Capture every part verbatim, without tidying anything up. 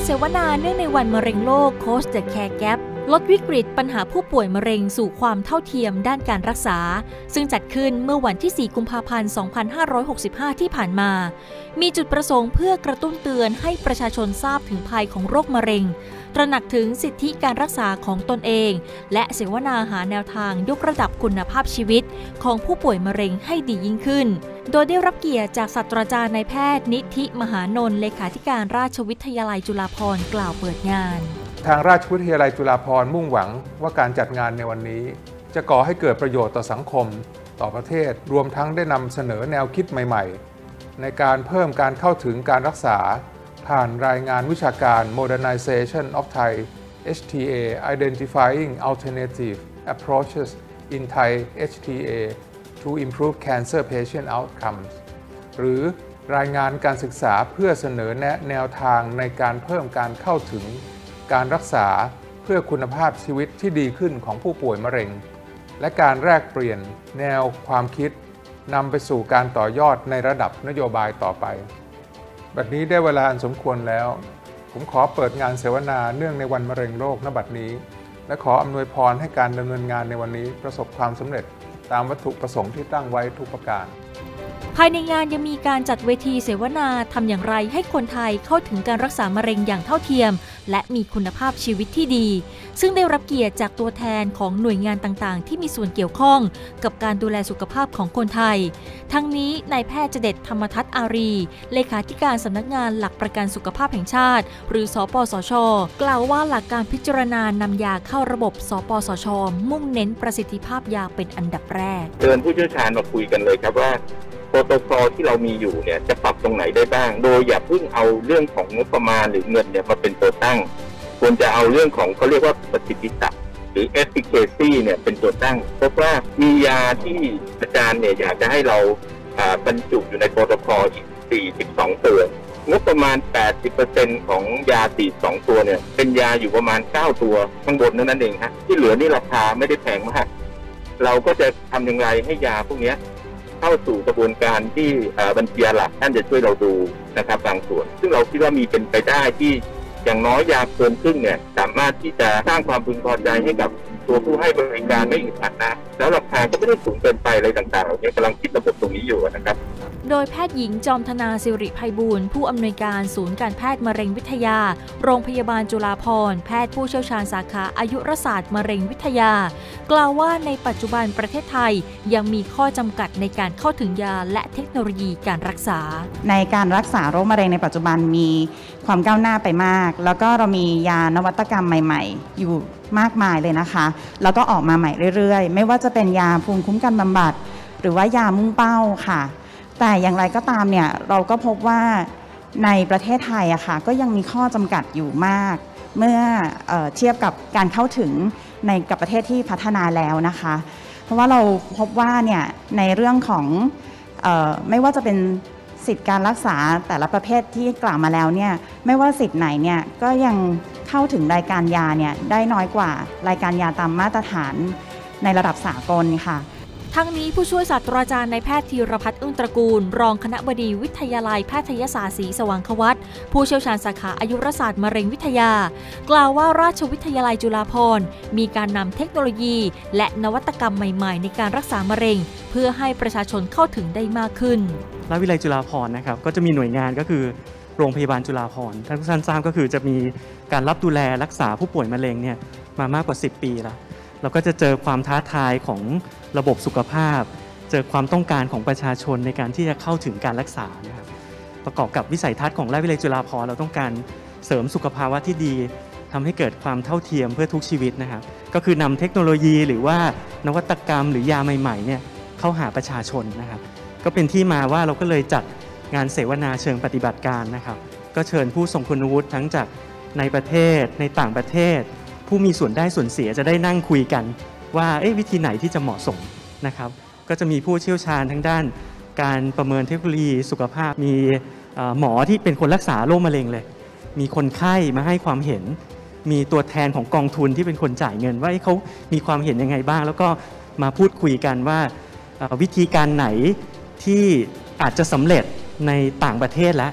เสวนาเนื่องในวันมะเร็งโลก Close the Care Gap ลดวิกฤตปัญหาผู้ป่วยมะเร็งสู่ความเท่าเทียมด้านการรักษาซึ่งจัดขึ้นเมื่อวันที่สี่กุมภาพันธ์สองพันห้าร้อยหกสิบห้าที่ผ่านมามีจุดประสงค์เพื่อกระตุ้นเตือนให้ประชาชนทราบถึงภัยของโรคมะเร็งตระหนักถึงสิทธิการรักษาของตนเองและเสวนาหาแนวทางยกระดับคุณภาพชีวิตของผู้ป่วยมะเร็งให้ดียิ่งขึ้นโดยได้รับเกียรติจากศาสตราจารย์นายแพทย์นิธิมหานนท์เลขาธิการราชวิทยาลัยจุฬาภรณ์กล่าวเปิดงานทางราชวิทยาลัยจุฬาภรณ์มุ่งหวังว่าการจัดงานในวันนี้จะก่อให้เกิดประโยชน์ต่อสังคมต่อประเทศรวมทั้งได้นำเสนอแนวคิดใหม่ๆในการเพิ่มการเข้าถึงการรักษาผ่านรายงานวิชาการ Modernization of Thai เอช ที เอ Identifying Alternative Approaches in Thai เอช ที เอ to Improve Cancer Patient Outcomes หรือรายงานการศึกษาเพื่อเสนอแนะแนวทางในการเพิ่มการเข้าถึงการรักษาเพื่อคุณภาพชีวิตที่ดีขึ้นของผู้ป่วยมะเร็งและการแลกเปลี่ยนแนวความคิดนำไปสู่การต่อยอดในระดับนโยบายต่อไปบัดนี้ได้เวลาอันสมควรแล้วผมขอเปิดงานเสวนาเนื่องในวันมะเร็งโลกณบัดนี้และขออำนวยพรให้การดำเนินงานในวันนี้ประสบความสำเร็จตามวัตถุประสงค์ที่ตั้งไว้ทุกประการภายในงานยังมีการจัดเวทีเสวนาทำอย่างไรให้คนไทยเข้าถึงการรักษามะเร็งอย่างเท่าเทียมและมีคุณภาพชีวิตที่ดีซึ่งได้รับเกียรติจากตัวแทนของหน่วยงานต่างๆที่มีส่วนเกี่ยวข้องกับการดูแลสุขภาพของคนไทยทั้งนี้นายแพทย์เจเด็ดธรรมทัศน์อารีเลขาธิการสำนักงานหลักประกันสุขภาพแห่งชาติหรือสปสช.กล่าวว่าหลักการพิจารณานำยาเข้าระบบสปสช.มุ่งเน้นประสิทธิภาพยาเป็นอันดับแรกเชิญผู้เชี่ยวชาญมาคุยกันเลยครับว่าโปรโตคอลที่เรามีอยู่เนี่ยจะปรับตรงไหนได้บ้างโดยอย่าเพิ่งเอาเรื่องของงบประมาณหรือเงินเนี่ยมาเป็นตัวตั้งควรจะเอาเรื่องของเขาเรียกว่าประสิทธิภาพหรือ efficacy เนี่ยเป็นตัวตั้งเพราะว่ามียาที่อาจารย์เนี่ยอยากจะให้เราบรรจุอยู่ในโปรโตคอลอีกสี่สิบสองตัวงบประมาณ แปดสิบเปอร์เซ็นต์ ของยาสี่สิบสองตัวเนี่ยเป็นยาอยู่ประมาณเก้าตัวข้างบนนั่นเองฮะที่เหลือนี่ราคาไม่ได้แพงมากเราก็จะทำอย่างไรให้ยาพวกนี้เข้าสู่กระบวนการที่บัญชีหลักท่านจะช่วยเราดูนะครับบางส่วนซึ่งเราคิดว่ามีเป็นไปได้ที่อย่างน้อยยาเกินครึ่งเนี่ยสามารถที่จะสร้างความพึงพอใจให้กับตัวผู้ให้บริการไม่อึดอัดนะแล้วราคาก็ไม่ได้สูงเกินไปอะไรต่างๆเราเนี่ยกำลังคิดระบบตรงนี้อยู่นะครับโดยแพทย์หญิงจอมธนาสิริไพบูลย์ผู้อำนวยการศูนย์การแพทย์มะเร็งวิทยาโรงพยาบาลจุฬาภรณ์แพทย์ผู้เชี่ยวชาญสาขาอายุรศาสตร์มะเร็งวิทยากล่าวว่าในปัจจุบันประเทศไทยยังมีข้อจำกัดในการเข้าถึงยาและเทคโนโลยีการรักษาในการรักษาโรคมะเร็งในปัจจุบันมีความก้าวหน้าไปมากแล้วก็เรามียานวัตกรรมใหม่ๆอยู่มากมายเลยนะคะแล้วก็ออกมาใหม่เรื่อยๆไม่ว่าจะเป็นยาภูมิคุ้มกันบำบัดหรือว่ายามุ่งเป้าค่ะแต่อย่างไรก็ตามเนี่ยเราก็พบว่าในประเทศไทยอะค่ะก็ยังมีข้อจำกัดอยู่มากเมื่อเอ่อเทียบกับการเข้าถึงในกับประเทศที่พัฒนาแล้วนะคะเพราะว่าเราพบว่าเนี่ยในเรื่องของเอ่อไม่ว่าจะเป็นสิทธิการรักษาแต่ละประเภทที่กล่าวมาแล้วเนี่ยไม่ว่าสิทธิไหนเนี่ยก็ยังเข้าถึงรายการยาเนี่ยได้น้อยกว่ารายการยาตามมาตรฐานในระดับสากลค่ะทั้งนี้ผู้ช่วยศาสตราจารย์นายแพทย์ธีรพัฒน์อึ้งตระกูลรองคณบดีวิทยาลัยแพทยศาสตร์ศรีสว่างควัตผู้เชี่ยวชาญสาขาอายุรศาสตร์มะเร็งวิทยากล่าวว่าราชวิทยาลัยจุฬาภรณ์มีการนำเทคโนโลยีและนวัตกรรมใหม่ๆในการรักษามะเร็งเพื่อให้ประชาชนเข้าถึงได้มากขึ้นราชวิทยาลัยจุฬาภรณ์นะครับก็จะมีหน่วยงานก็คือโรงพยาบาลจุฬาภรณ์ท่านผู้ชมทราบก็คือจะมีการรับดูแลรักษาผู้ป่วยมะเร็งเนี่ยมามากกว่าสิบปีแล้วเราก็จะเจอความท้าทายของระบบสุขภาพเจอความต้องการของประชาชนในการที่จะเข้าถึงการรักษานะครับประกอบกับวิสัยทัศน์ของราชวิทยาลัยจุฬาภรณ์เราต้องการเสริมสุขภาวะที่ดีทำให้เกิดความเท่าเทียมเพื่อทุกชีวิตนะครับก็คือนำเทคโนโลยีหรือว่านวัตกรรมหรือยาใหม่ๆเนี่ยเข้าหาประชาชนนะครับก็เป็นที่มาว่าเราก็เลยจัดงานเสวนาเชิงปฏิบัติการนะครับก็เชิญผู้ทรงคุณวุฒิทั้งจากในประเทศในต่างประเทศผู้มีส่วนได้ส่วนเสียจะได้นั่งคุยกันว่าเอ๊ะวิธีไหนที่จะเหมาะสมนะครับก็จะมีผู้เชี่ยวชาญทั้งด้านการประเมินเทคโนโลยีสุขภาพมีหมอที่เป็นคนรักษาโรคมะเร็งเลยมีคนไข้มาให้ความเห็นมีตัวแทนของกองทุนที่เป็นคนจ่ายเงินว่าเขามีความเห็นยังไงบ้างแล้วก็มาพูดคุยกันว่าวิธีการไหนที่อาจจะสำเร็จในต่างประเทศแล้ว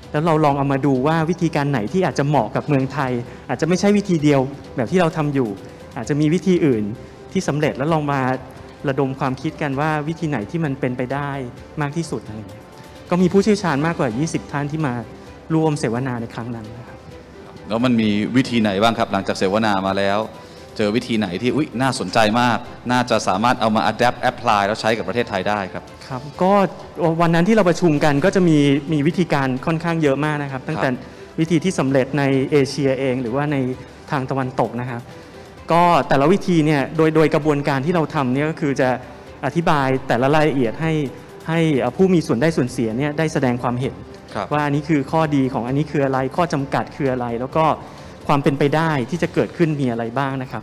แล้วเราลองเอามาดูว่าวิธีการไหนที่อาจจะเหมาะกับเมืองไทยอาจจะไม่ใช่วิธีเดียวแบบที่เราทำอยู่อาจจะมีวิธีอื่นที่สำเร็จแล้วลองมาระดมความคิดกันว่าวิธีไหนที่มันเป็นไปได้มากที่สุดอะไรอย่างเงี้ยก็มีผู้เชี่ยวชาญมากกว่ายี่สิบท่านที่มาร่วมเสวนาในครั้งนั้นนะครับแล้วมันมีวิธีไหนบ้างครับหลังจากเสวนามาแล้วเจอวิธีไหนที่อุ๊ยน่าสนใจมากน่าจะสามารถเอามา adapt apply แล้วใช้กับประเทศไทยได้ครับครับก็วันนั้นที่เราประชุมกันก็จะมีมีวิธีการค่อนข้างเยอะมากนะครับตั้งแต่วิธีที่สำเร็จในเอเชียเองหรือว่าในทางตะวันตกนะครับก็แต่ละวิธีเนี่ยโดยโดยกระบวนการที่เราทำเนี่ยก็คือจะอธิบายแต่ละรายละเอียดให้ให้ผู้มีส่วนได้ส่วนเสียเนี่ยได้แสดงความเห็นว่าอันนี้คือข้อดีของอันนี้คืออะไรข้อจำกัดคืออะไรแล้วก็ความเป็นไปได้ที่จะเกิดขึ้นมีอะไรบ้างนะครับ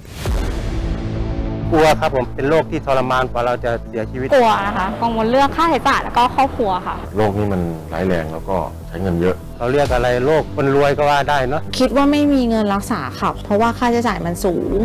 กลัวครับผมเป็นโรคที่ทรมานกว่าเราจะเสียชีวิตกลัวนะคะกังวลเรื่องค่าใช้จ่ายแล้วก็ครอบครัวค่ะโรคนี้มันร้ายแรงแล้วก็ใช้เงินเยอะเราเรียกอะไรโรคคนรวยก็ว่าได้เนาะคิดว่าไม่มีเงินรักษาค่ะเพราะว่าค่าใช้จ่ายมันสูง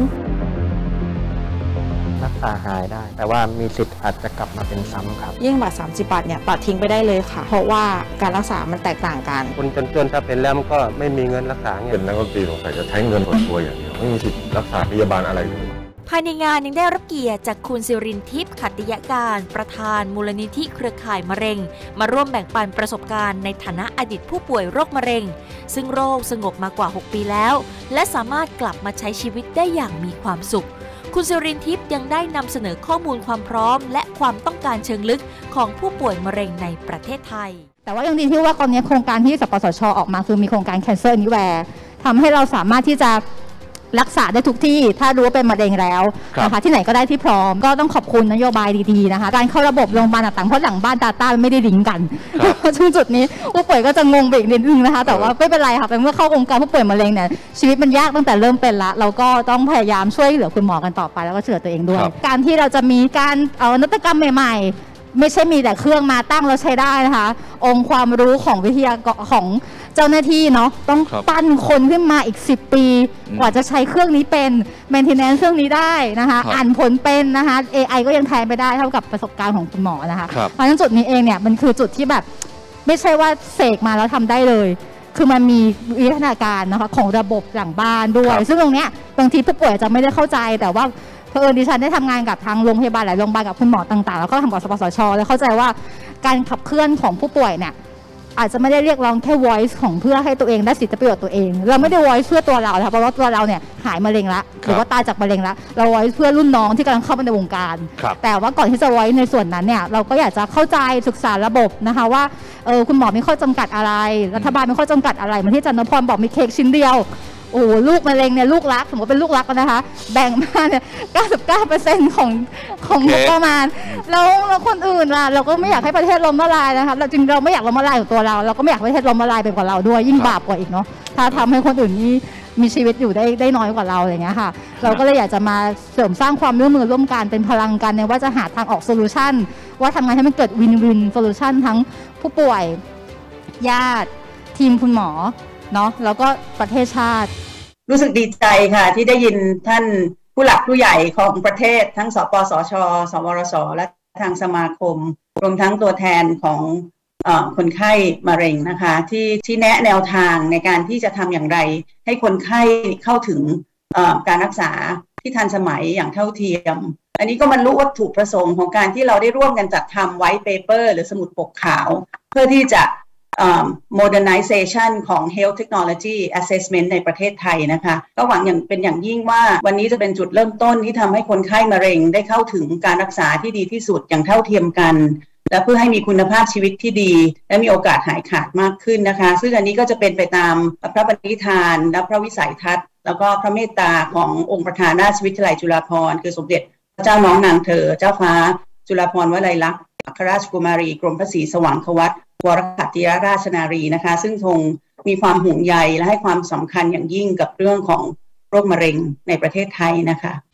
รักษาหายได้แต่ว่ามีสิทธิ์อาจจะกลับมาเป็นซ้ำครับยิ่งบัตรสามสิบบาทเนี่ยตัดทิ้งไปได้เลยค่ะเพราะว่าการรักษามันแตกต่างกันคนจนๆถ้าเป็นแล้วมันก็ไม่มีเงินรักษาเงี้ยเป็นนักดนตรีสงสัยจะใช้เงินส่วนตัวอย่างเดียวไม่มีสิทธิ์รักษาพยาบาลอะไรเลยภายในงานยังได้รับเกียรติจากคุณศิรินทิพย์ขัตติยการประธานมูลนิธิเครือข่ายมะเร็งมาร่วมแบ่งปันประสบการณ์ในฐานะอดีตผู้ป่วยโรคมะเร็งซึ่งโรคสงบมากว่าหกปีแล้วและสามารถกลับมาใช้ชีวิตได้อย่างมีความสุขคุณศิรินทิพย์ยังได้นำเสนอข้อมูลความพร้อมและความต้องการเชิงลึกของผู้ป่วยมะเร็งในประเทศไทยแต่ว่ายังดีที่ว่าตอนนี้โครงการที่สปสช.ออกมาคือมีโครงการ Cancer Anywhere ทำให้เราสามารถที่จะรักษาได้ทุกที่ถ้ารู้ว่าเป็นมะเร็งแล้วนะคะที่ไหนก็ได้ที่พร้อมก็ต้องขอบคุณนโยบายดีๆนะคะการเข้าระบบโรงพยาบาลต่างๆเพราะหลังบ้าน Data ไม่ได้ลิงก์กันซึ่งจุดนี้ผู้ป่วยก็จะงงไปอีกนิดนึงนะคะแต่ว่าไม่เป็นไรค่ะเป็นเมื่อเข้าองค์การผู้ป่วยมะเร็งเนี่ยชีวิตมันยากตั้งแต่เริ่มเป็นละเราก็ต้องพยายามช่วยเหลือคุณหมอกันต่อไปแล้วก็ช่วยเหลือตัวเองด้วยการที่เราจะมีการเอานวัตกรรมใหม่ๆไม่ใช่มีแต่เครื่องมาตั้งแล้วใช้ได้นะคะองค์ความรู้ของวิทยากรของเจ้าหน้าที่เนาะต้องปั้นคนขึ้นมาอีกสิบปีกว่าจะใช้เครื่องนี้เป็น maintenance เครื่องนี้ได้นะคะอ่านผลเป็นนะคะ เอ ไอ ก็ยังแทนไปได้เท่ากับประสบการณ์ของคุณหมอนะคะเพราะฉะนั้นจุดนี้เองเนี่ยมันคือจุดที่แบบไม่ใช่ว่าเสกมาแล้วทำได้เลยคือมันมีวิทยาการนะคะของระบบหลังบ้านด้วยซึ่งตรงเนี้ยบางทีผู้ป่วยจะไม่ได้เข้าใจแต่ว่าเผอิญดิฉันได้ทำงานกับทางโรงพยาบาลหลายโรงพยาบาลกับคุณหมอต่างๆแล้วก็ทำกับสปสช.แล้วเข้าใจว่าการขับเคลื่อนของผู้ป่วยเนี่ยอาจจะไม่ได้เรียกร้องแค่ voice ของเพื่อให้ตัวเองได้สิทธิประโยชน์ตัวเองเราไม่ได้ voice เพื่อตัวเราค่ะเพราะว่าตัวเราเนี่ยหายมะเร็งละหรือว่าตายจากมะเร็งละเรา voice เพื่อรุ่นน้องที่กำลังเข้ามาในวงการแต่ว่าก่อนที่จะ voice ในส่วนนั้นเนี่ยเราก็อยากจะเข้าใจศึกษาระบบนะคะว่าเออคุณหมอมีข้อจำกัดอะไรรัฐบาลมีข้อจำกัดอะไรเหมือนที่จันทพรบอกมีเค้กชิ้นเดียวโอ้ลูกมะเร็งเนี่ยลูกรักสมมติเป็นลูกรักนะคะแบ่งมาเนี่ย เก้าสิบเก้าเปอร์เซ็นต์ ของของงบประมาณแล้วแล้วคนอื่นล่ะเราก็ไม่อยากให้ประเทศล้มละลายนะคะเราจริงเราไม่อยากล้มละลายกับตัวเราเราก็ไม่อยากให้ประเทศล้มละลายไปกว่าเราด้วยยิ่งบาปกว่าอีกเนาะถ้าทำให้คนอื่นนี่มีชีวิตอยู่ได้ได้น้อยกว่าเราอะไรเงี้ยค่ะเราก็เลยอยากจะมาเสริมสร้างความร่วมมือร่วมกันเป็นพลังกันเนี่ยว่าจะหาทางออกโซลูชันว่าทำไงให้มันเกิดวินวินโซลูชันทั้งผู้ป่วยญาติทีมคุณหมอเนาะแล้วก็ประเทศชาติรู้สึกดีใจค่ะที่ได้ยินท่านผู้หลักผู้ใหญ่ของประเทศทั้งสปสช.สวรส.และทางสมาคมรวมทั้งตัวแทนของเอ่อคนไข้มะเร็งนะคะที่ที่แนะแนวทางในการที่จะทำอย่างไรให้คนไข้เข้าถึงเอ่อการรักษาที่ทันสมัยอย่างเท่าเทียมอันนี้ก็บรรลุวัตถุประสงค์ของการที่เราได้ร่วมกันจัดทำไวท์เปเปอร์หรือสมุดปกขาวเพื่อที่จะmodernization ของ health technology assessment ในประเทศไทยนะคะก็หวังอย่างเป็นอย่างยิ่งว่าวันนี้จะเป็นจุดเริ่มต้นที่ทำให้คนไข้มะเร็งได้เข้าถึงการรักษาที่ดีที่สุดอย่างเท่าเทียมกันและเพื่อให้มีคุณภาพชีวิตที่ดีและมีโอกาสหายขาดมากขึ้นนะคะซึ่งอันนี้ก็จะเป็นไปตามพระปณิธานและพระวิสัยทัศน์แล้วก็พระเมตตาขององค์ประธานราชวิทยาลัยจุฬาภรณ์คือสมเด็จพระเจ้าน้องนางเธอเจ้าฟ้าจุฬาภรณ์วลัยลักษณ์อัครราชกุมารีกรมพระศรีสว่างควัตรวรขัตติยราชนารีนะคะซึ่งทรงมีความห่วงใยและให้ความสำคัญอย่างยิ่งกับเรื่องของโรคมะเร็งในประเทศไทยนะคะ